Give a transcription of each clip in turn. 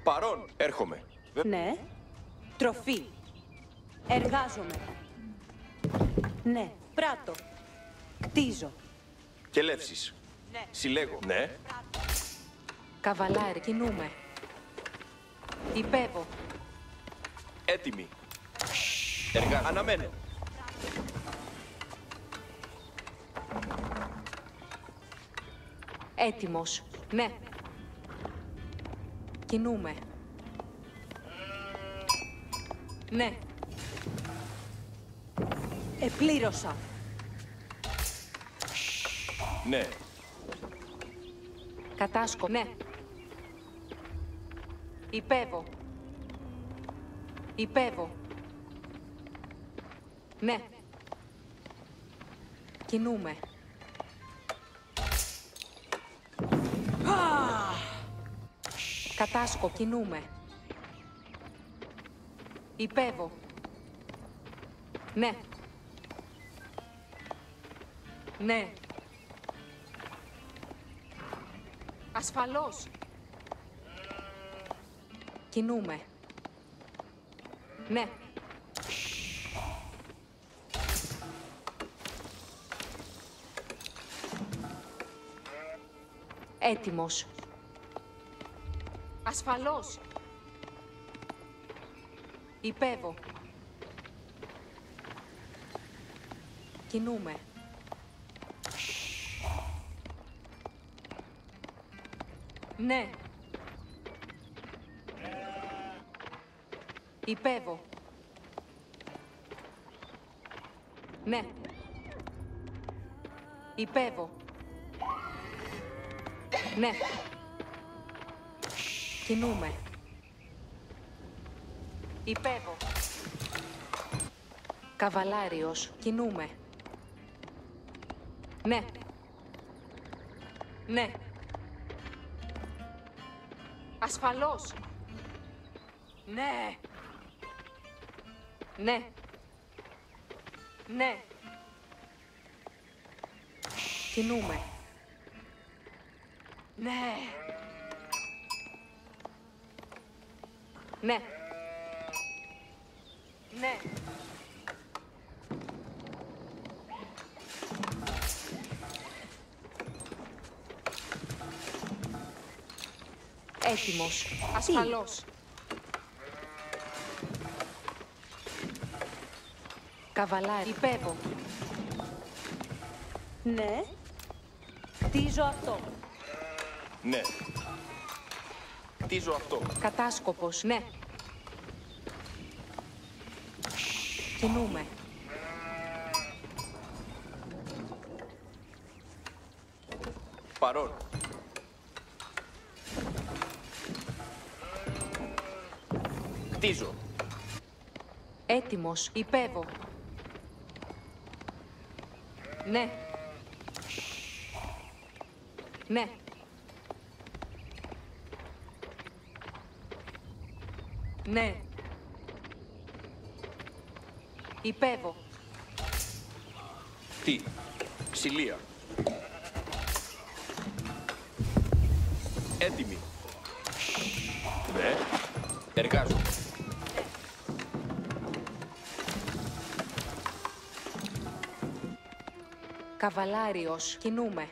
Παρών. Έρχομαι. Ναι. Τροφή. Εργάζομαι. Ναι. Πράττω. Κτίζω. Και λεύσεις. Ναι. Συλλέγω. Ναι. Καβαλάρι, κινούμε. Υπέβω. Έτοιμη. Εργάζομαι. Αναμένω. Έτοιμος. Ναι. Κινούμε. Ναι. Επλήρωσα. Ναι. Κατάσκο. Ναι. Υπέβω. Υπέβω. Ναι. Κινούμε. Κατάσκο. Κινούμε. Υπέβω. Ναι. Ναι. Ασφαλώς. Κινούμε. Ναι. Έτοιμος. Ασφαλώς. Υπέβω. Κινούμε. Ναι. Υπέβω. Ναι. Υπέβω. Ναι. Κινούμε. Υπέβω. Καβαλάριος. Κινούμε. Ναι. Ναι. Ασφαλώς. Ναι. Ναι. Ναι. Κινούμε. Ναι. Ναι. Ναι. Έτοιμος. Ασφαλώς. Καβαλάρι. Υπέβω. Ναι. Κτίζω αυτό. Ναι. Κτίζω αυτό. Κατάσκοπος. Ναι. Κινούμε. Παρών. Κτίζω. Έτοιμος. Υπέβω. Ναι. Ναι. Ναι. Υπέβω. Τι. Ξυλία. Έτοιμη. Ναι. Εργάζομαι. Καβαλάριος. Κινούμε.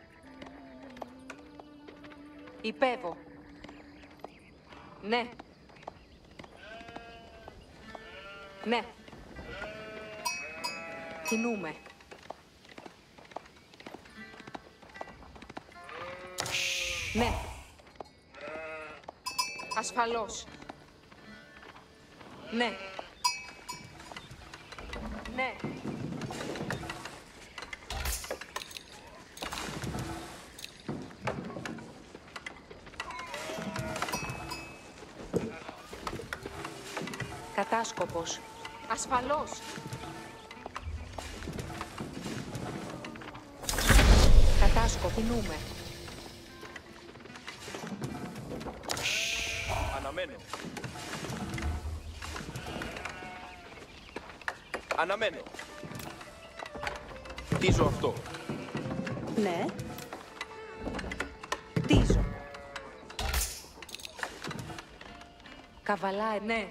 Υπέβω. Ναι. Ναι. Κινούμε. Ναι. Ασφαλώς. Ναι. Ναι. Κατάσκοπος. Ασφαλώς. Κατάσκοπο. Κινούμε. Αναμένω. Αναμένω. Κτίζω αυτό. Ναι. Κτίζω. Καβαλάρι. Ναι.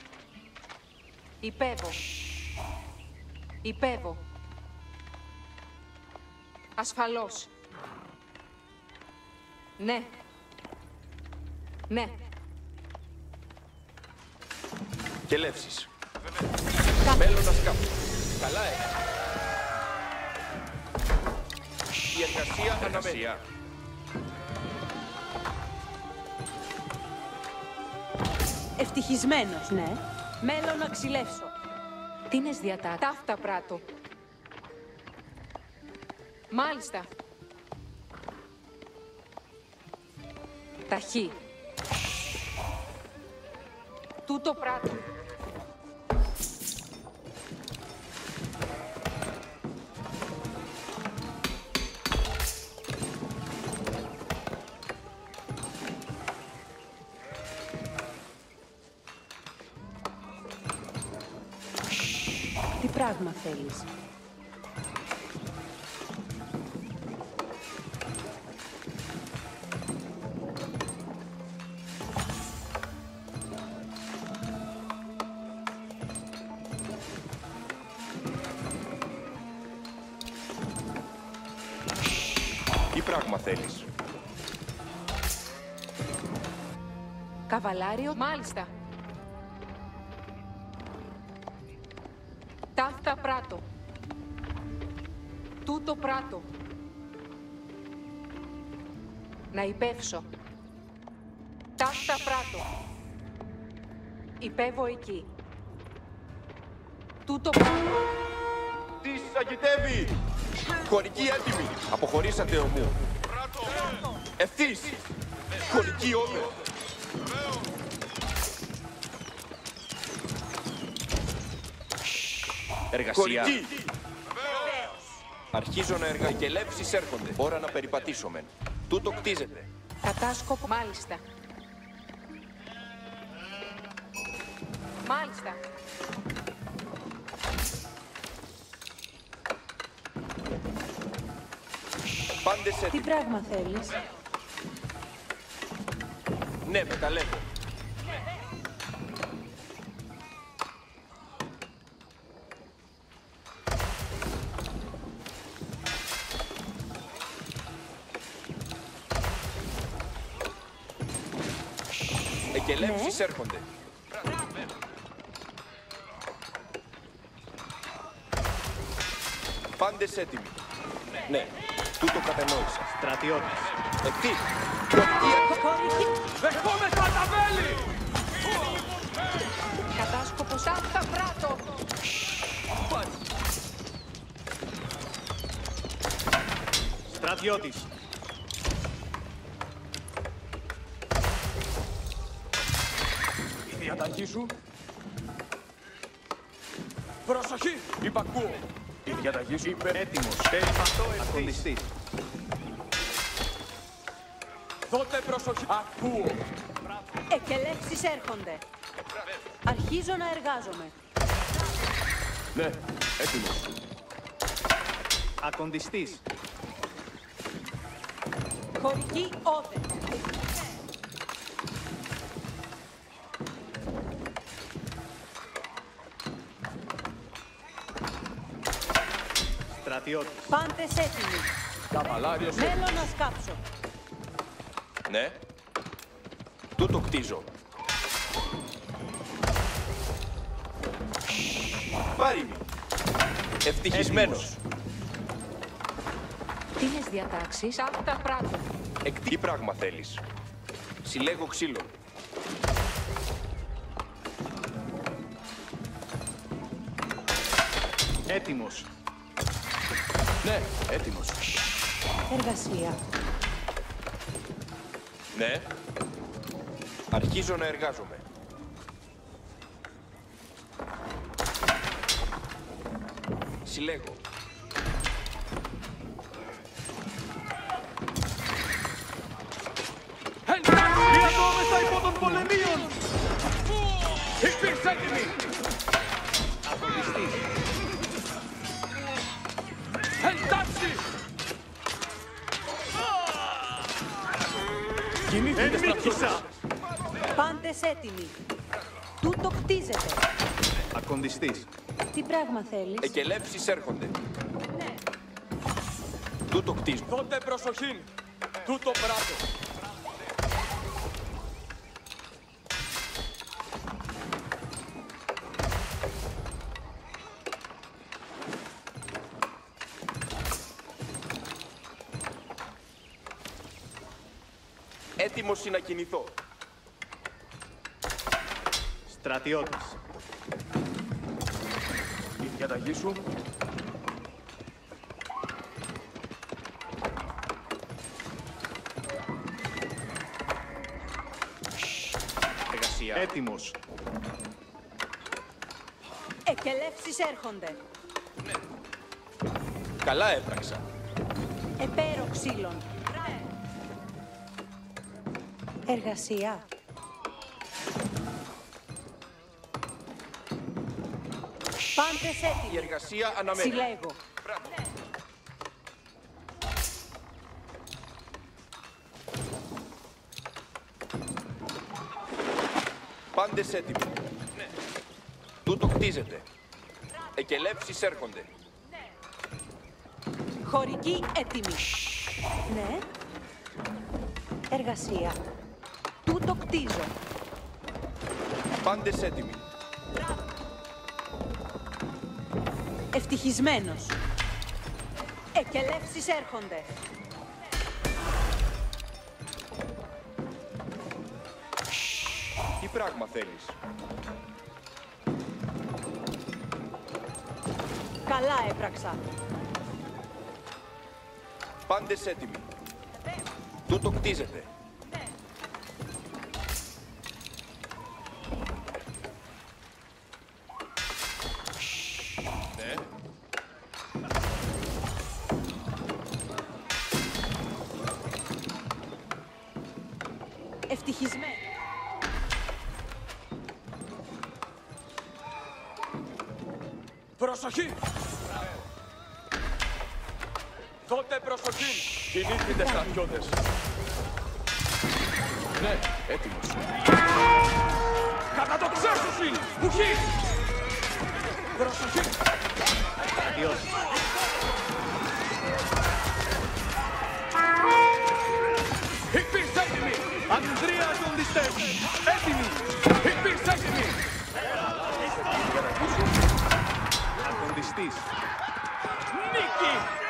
Υπέβω. Υπέβω. Ασφαλώς. Ναι. Ναι. Κελεύσεις. Μέλλοντα σκάφος. Καλά η εργασία αναμένει. Ευτυχισμένος, ναι. Μέλλον να ξυλεύσω. Τίνες διατάξεις. Ταύτα πράττω. Μάλιστα. Ταχύ. Τούτο πράττω. Τι πράγμα θέλεις? Τι πράγμα θέλεις? Καβαλάριο. Μάλιστα. Ταύτα πράττω. Τούτο πράττω. Να υπεύσω. Ταύτα πράττω. Υπέβω εκεί. Τούτο πράττω. Τι σαγητεύει! Χωρική έτοιμη! Αποχωρήσατε ομού. Ευθύς! Χωρική όμερ! Εργασία. Χωρική! Αρχίζω να εργαστώ. Και λέψεις έρχονται. Ώρα να περιπατήσουμε. Τούτο κτίζεται. Κατάσκοπο. Μάλιστα. Μάλιστα. Πάντες Τι έτοιμοι. πράγμα θέλεις? Ναι, μεταλλεύω. Εκελεύσεις έρχονται. Πάντες έτοιμοι. Ναι, τούτο κατενόησα. Στρατιώτες. Ευθύ. Χωρική. Δεχόμεθα τα βέλη! Κατάσκοπος. Ταύτα πράττω. Στρατιώτης. Η διαταγή σου. Προσοχή! Υπακούω. Η διαταγή σου. Έτοιμος. Περιπατώ ευθύς. Ακολουθείς. Δώτε προσοχή. Ακούω. Εκελεύσεις έρχονται. Αρχίζω να εργάζομαι. Ναι, έτοιμος. Ακοντιστής. Χωρική όδε. Στρατιώτης. Πάντες έτοιμοι. Καβαλάριος. Μέλλον να σκάψω. Ναι. Τούτο κτίζω. Πάρημι. Ευτυχισμένος. Τίνες διατάξεις. Ταύτα πράττω. Τι πράγμα θέλεις? Συλλέγω ξύλο. Έτοιμος. Ναι, έτοιμος. Εργασία. Ναι. Αρχίζω να εργάζομαι. Συλλέγω. Διαδόμεθα υπό των πολεμίων. Υπήρξε έτοιμοι. Ακολουθείς. Εντάξει. Ενίκησα. Πάντες έτοιμοι. Τούτο κτίζεται. Ακονδιστής. Τι πράγμα θέλεις? Εκελεύσεις έρχονται. Ναι. Τούτο κτίζουν. Τότε προσοχή! Τούτο πράτο! Έτοιμος να κινηθώ. Στρατιώτης. Η διαταγή σου. Εργασία. Έτοιμος. Εκελεύσεις έρχονται. Καλά έπραξα. Επέρο ξύλων. Εργασία. Πάντες Η έτοιμοι. εργασία αναμένει. Συλλέγω. Πάντες έτοιμοι. Τούτο κτίζεται. Εκελεύσεις έρχονται. Χωρική έτοιμη. Ναι. Εργασία. Τούτο κτίζω. Πάντες έτοιμοι. Ευτυχισμένος. Εκελεύσεις έρχονται. Τι πράγμα θέλεις? Καλά έπραξα. Πάντες έτοιμοι. Τούτο κτίζεται. Ναι. Ευτυχισμένο. Προσοχή! Τότε προσοχή! Κινήθητε στρατιώτες! Ναι, έτοιμος. Κατά το ξέσουσιν! Πουχή! Προσοχή! Στρατιώτης. Υπήρξ έτοιμοι! Ανδρία ακονδιστές. Έτοιμοι. Υπήρξ έτοιμοι! Ακονδιστής. Νίκη!